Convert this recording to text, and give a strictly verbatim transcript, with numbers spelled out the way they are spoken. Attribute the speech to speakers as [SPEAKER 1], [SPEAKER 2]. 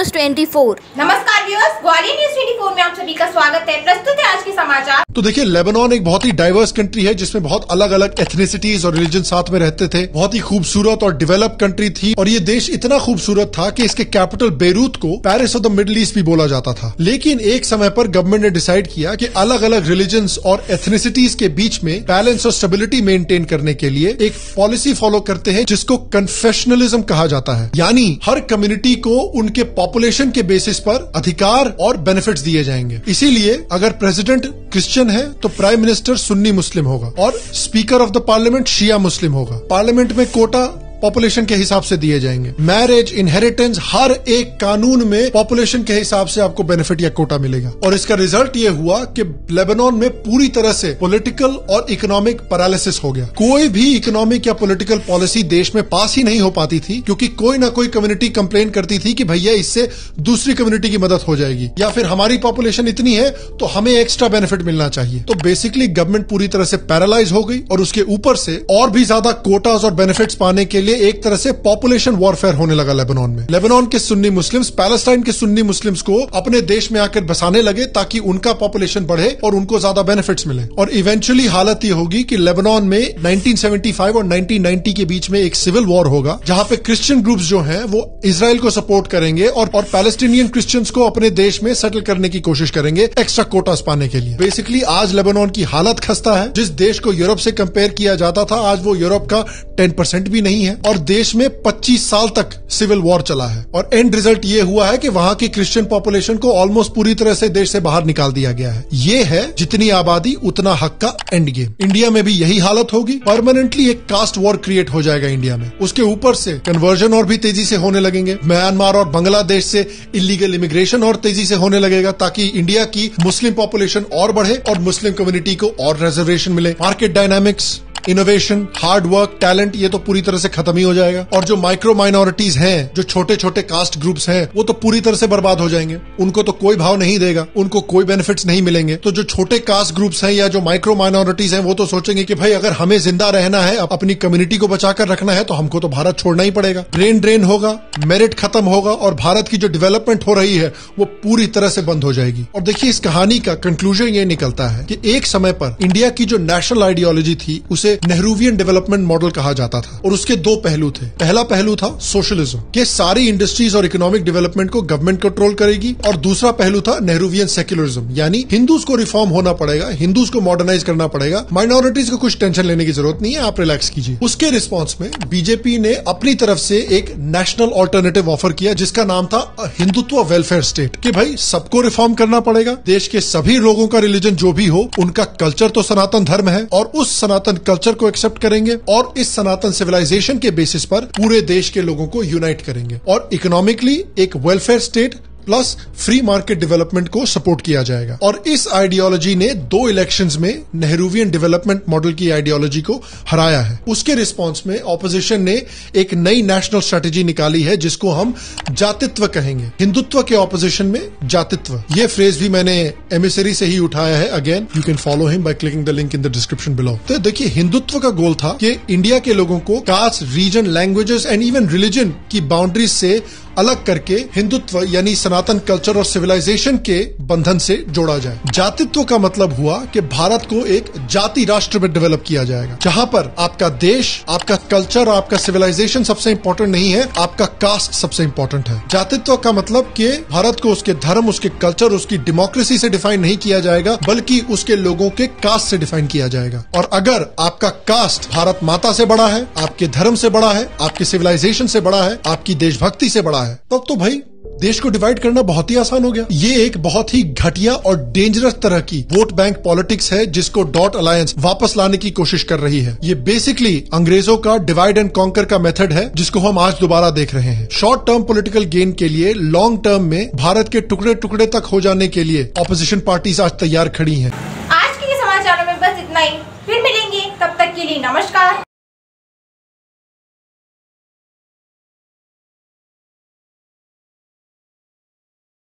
[SPEAKER 1] News चौबीस।
[SPEAKER 2] नमस्कार viewers, Gwalior news चौबीस में आप सभी का स्वागत है। प्रस्तुत है आज के समाचार।
[SPEAKER 3] तो देखिए, लेबनान एक बहुत ही डाइवर्स कंट्री है जिसमें बहुत अलग अलग एथनिसिटीज और रिलीजन साथ में रहते थे। बहुत ही खूबसूरत और डेवलप कंट्री थी और ये देश इतना खूबसूरत था कि इसके कैपिटल बेरूत को Paris of the Middle East भी बोला जाता था। लेकिन एक समय पर गवर्नमेंट ने डिसाइड किया कि अलग अलग रिलीजन और एथनिसिटीज के बीच में बैलेंस और स्टेबिलिटी मेंटेन करने के लिए एक पॉलिसी फॉलो करते हैं जिसको कन्फेशनलिज्म कहा जाता है। यानी हर कम्युनिटी को उनके पॉपुलेशन के बेसिस पर अधिकार और बेनिफिट्स दिए जाएंगे। इसीलिए अगर प्रेसिडेंट क्रिश्चियन है तो प्राइम मिनिस्टर सुन्नी मुस्लिम होगा और स्पीकर ऑफ द पार्लियामेंट शिया मुस्लिम होगा। पार्लियामेंट में कोटा पॉपुलेशन के हिसाब से दिए जाएंगे। मैरिज, इनहेरिटेंस, हर एक कानून में पॉपुलेशन के हिसाब से आपको बेनिफिट या कोटा मिलेगा। और इसका रिजल्ट ये हुआ कि लेबनान में पूरी तरह से पॉलिटिकल और इकोनॉमिक पैरालिसिस हो गया। कोई भी इकोनॉमिक या पॉलिटिकल पॉलिसी देश में पास ही नहीं हो पाती थी क्योंकि कोई ना कोई कम्युनिटी कंप्लेन करती थी कि भैया इससे दूसरी कम्युनिटी की मदद हो जाएगी या फिर हमारी पॉपुलेशन इतनी है तो हमें एक्स्ट्रा बेनिफिट मिलना चाहिए। तो बेसिकली गवर्नमेंट पूरी तरह से पैरालाइज हो गई और उसके ऊपर से और भी ज्यादा कोटास और बेनिफिट्स पाने के लिए एक तरह से पॉपुलेशन वॉरफेयर होने लगा लेबनान में। लेबनान के सुन्नी मुस्लिम्स पैलेस्टाइन के सुन्नी मुस्लिम्स को अपने देश में आकर बसाने लगे ताकि उनका पॉपुलेशन बढ़े और उनको ज्यादा बेनिफिट्स मिले। और इवेंचुअली हालत ये होगी कि लेबनान में नाइनटीन सेवेंटी फाइव और नाइनटीन नाइंटी के बीच में एक सिविल वॉर होगा जहां पे क्रिश्चियन ग्रुप्स जो हैं वो इजराइल को सपोर्ट करेंगे और, और पैलेस्टीनियन क्रिश्चियंस को अपने देश में सेटल करने की कोशिश करेंगे एक्स्ट्रा कोटास पाने के लिए। बेसिकली आज लेबनान की हालत खस्ता है। जिस देश को यूरोप से कंपेयर किया जाता था आज वो यूरोप का टेन परसेंट भी नहीं है और देश में पच्चीस साल तक सिविल वॉर चला है। और एंड रिजल्ट ये हुआ है कि वहां की क्रिश्चियन पॉपुलेशन को ऑलमोस्ट पूरी तरह से देश से बाहर निकाल दिया गया है। ये है जितनी आबादी उतना हक का एंड गेम। इंडिया में भी यही हालत होगी। परमानेंटली एक कास्ट वॉर क्रिएट हो जाएगा इंडिया में। उसके ऊपर से कन्वर्जन और भी तेजी से होने लगेंगे। म्यांमार और बांग्लादेश से इलीगल इमिग्रेशन और तेजी से होने लगेगा ताकि इंडिया की मुस्लिम पॉपुलेशन और बढ़े और मुस्लिम कम्युनिटी को और रिजर्वेशन मिले। Market dynamics, innovation, hard work, talent ये तो पूरी तरह से खत्म ही हो जाएगा। और जो माइक्रो माइनॉरिटीज हैं, जो छोटे छोटे कास्ट ग्रुप्स हैं, वो तो पूरी तरह से बर्बाद हो जाएंगे। उनको तो कोई भाव नहीं देगा, उनको कोई बेनिफिट्स नहीं मिलेंगे। तो जो छोटे कास्ट ग्रुप्स हैं या जो माइक्रो माइनॉरिटीज हैं वो तो सोचेंगे कि भाई अगर हमें जिंदा रहना है, अपनी कम्युनिटी को बचाकर रखना है तो हमको तो भारत छोड़ना ही पड़ेगा। ब्रेन ड्रेन होगा, मेरिट खत्म होगा और भारत की जो डेवलपमेंट हो रही है वो पूरी तरह से बंद हो जाएगी। और देखिए, इस कहानी का कंक्लूजन ये निकलता है कि एक समय पर इंडिया की जो नेशनल आइडियोलॉजी थी उसे नेहरूवियन डेवलपमेंट मॉडल कहा जाता था और उसके दो पहलू थे। पहला पहलू था सोशलिज्म, कि सारी इंडस्ट्रीज और इकोनॉमिक डेवलपमेंट को गवर्नमेंट कंट्रोल करेगी। और दूसरा पहलू था नेहरूवियन सेक्युलरिज्म, यानी हिंदूज को रिफॉर्म होना पड़ेगा, हिंदूज को मॉडर्नाइज करना पड़ेगा, माइनॉरिटीज को कुछ टेंशन लेने की जरूरत नहीं है, आप रिलैक्स कीजिए। उसके रिस्पॉन्स में बीजेपी ने अपनी तरफ से एक नेशनल ऑल्टरनेटिव ऑफर किया जिसका नाम था हिंदुत्व वेलफेयर स्टेट, कि भाई सबको रिफॉर्म करना पड़ेगा, देश के सभी लोगों का रिलीजन जो भी हो उनका कल्चर तो सनातन धर्म है और उस सनातन कल्चर को एक्सेप्ट करेंगे और इस सनातन सिविलाइजेशन के बेसिस पर पूरे देश के लोगों को यूनाइट करेंगे और इकोनॉमिकली एक welfare state plus free market development को सपोर्ट किया जाएगा। और इस आइडियोलॉजी ने दो इलेक्शंस में नेहरूवियन डेवलपमेंट मॉडल की आइडियोलॉजी को हराया है। उसके रिस्पांस में ऑपोजिशन ने एक नई नेशनल स्ट्रेटेजी निकाली है जिसको हम जातित्व कहेंगे। हिंदुत्व के ऑपोजिशन में जातित्व, ये फ्रेज भी मैंने एमिसरी से ही उठाया है। Again you can follow him by clicking the link in the description below. तो देखिए, हिंदुत्व का गोल था कि इंडिया के लोगों को caste, region, languages and even religion की बाउंड्रीज से अलग करके हिंदुत्व यानी सनातन कल्चर और सिविलाइजेशन के बंधन से जोड़ा जाए। जातित्व का मतलब हुआ कि भारत को एक जाति राष्ट्र में डेवलप किया जाएगा जहां पर आपका देश, आपका कल्चर, आपका सिविलाइजेशन सबसे इंपॉर्टेंट नहीं है, आपका कास्ट सबसे इंपॉर्टेंट है। जातित्व का मतलब कि भारत को उसके धर्म, उसके कल्चर, उसकी डेमोक्रेसी से डिफाइन नहीं किया जाएगा बल्कि उसके लोगों के कास्ट से डिफाइन किया जाएगा। और अगर आपका कास्ट भारत माता से बड़ा है, आपके धर्म से बड़ा है, आपकी सिविलाइजेशन से बड़ा है, आपकी देशभक्ति से बड़ा है, तब तो भाई देश को डिवाइड करना बहुत ही आसान हो गया। ये एक बहुत ही घटिया और डेंजरस तरह की वोट बैंक पॉलिटिक्स है जिसको डॉट अलायंस वापस लाने की कोशिश कर रही है। ये बेसिकली अंग्रेजों का डिवाइड एंड कॉन्कर का मेथड है जिसको हम आज दोबारा देख रहे हैं। शॉर्ट टर्म पॉलिटिकल गेन के लिए लॉन्ग टर्म में भारत के टुकड़े टुकड़े तक हो जाने के लिए ऑपोजिशन पार्टीज आज तैयार खड़ी हैं।
[SPEAKER 2] आज के समाचारों में बस इतना ही, फिर मिलेंगे, तब तक के लिए नमस्कार।